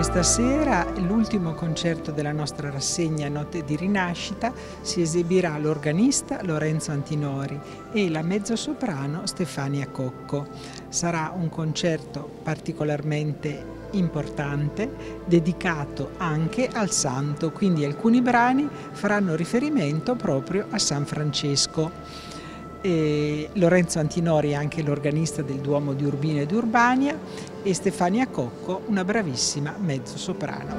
Questa sera, l'ultimo concerto della nostra rassegna Notte di Rinascita, si esibirà l'organista Lorenzo Antinori e la mezzosoprano Stefania Cocco. Sarà un concerto particolarmente importante, dedicato anche al santo, quindi alcuni brani faranno riferimento proprio a San Francesco. Lorenzo Antinori è anche l'organista del Duomo di Urbino ed Urbania e Stefania Cocco una bravissima mezzosoprano.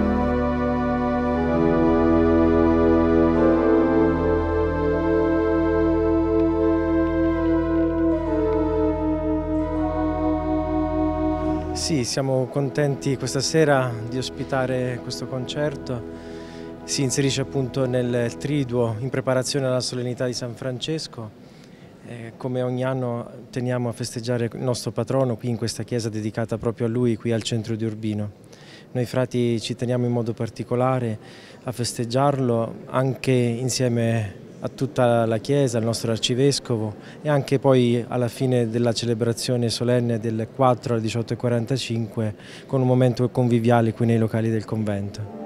Sì, siamo contenti questa sera di ospitare questo concerto. Si inserisce appunto nel triduo in preparazione alla solennità di San Francesco. Come ogni anno teniamo a festeggiare il nostro patrono qui in questa chiesa dedicata proprio a lui, qui al centro di Urbino. Noi frati ci teniamo in modo particolare a festeggiarlo anche insieme a tutta la chiesa, al nostro arcivescovo e anche poi alla fine della celebrazione solenne del 4 alle 18:45 con un momento conviviale qui nei locali del convento.